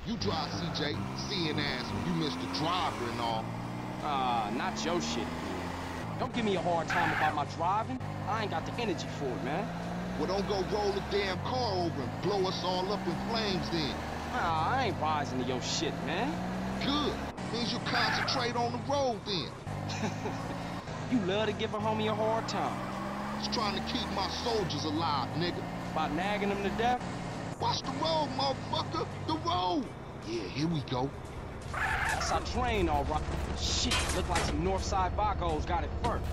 You drive, CJ, seeing as you missed the driver and all. Not your shit again. Don't give me a hard time about my driving. I ain't got the energy for it, man. Well, don't go roll the damn car over and blow us all up in flames then. Nah, I ain't rising to your shit, man. Good. Means you concentrate on the road then. You love to give a homie a hard time. Just trying to keep my soldiers alive, nigga. By nagging them to death? Watch the road, motherfucker. The road. Yeah, here we go. That's our train, all right. Shit, look like some Northside Vagos got it first.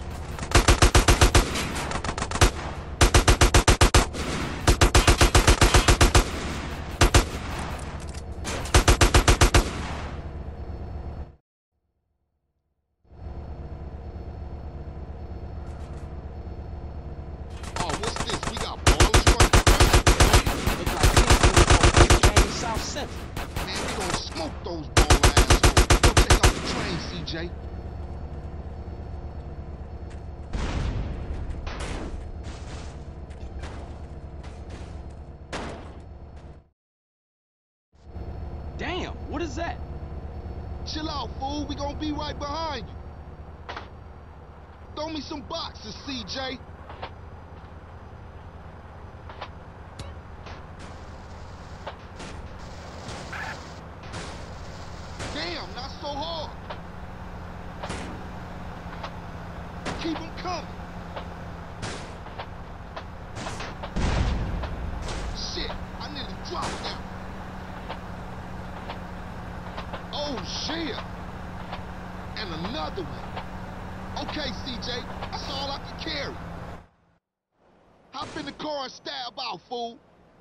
Oh, what's this? We got ballers running. Look like came South Central. Man, we gonna smoke those baller assholes. Go take out the train, CJ. Damn, what is that? Chill out, fool. We gonna be right behind you. Throw me some boxes, CJ. Damn, not so hard. Keep them coming. Shit, I nearly dropped them. Oh, shit. And another one. Okay, CJ, that's all I can carry. Hop in the car and stab out, fool.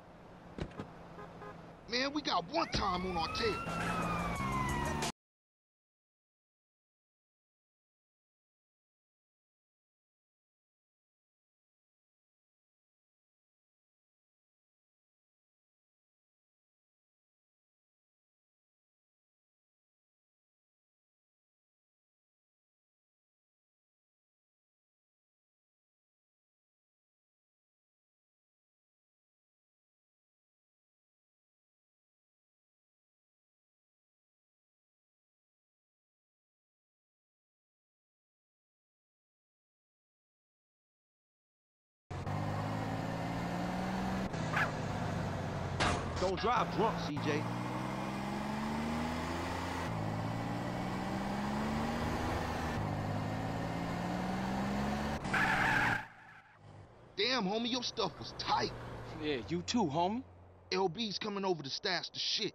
Man, we got one time on our tail. Don't drive drunk, CJ. Damn, homie, your stuff was tight. Yeah, you too, homie. LB's coming over to stash the shit.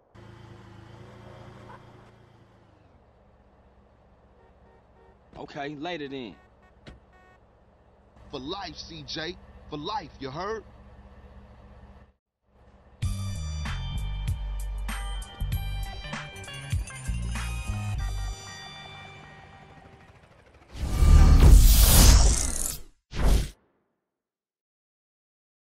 Okay, later then. For life, CJ. For life, you heard?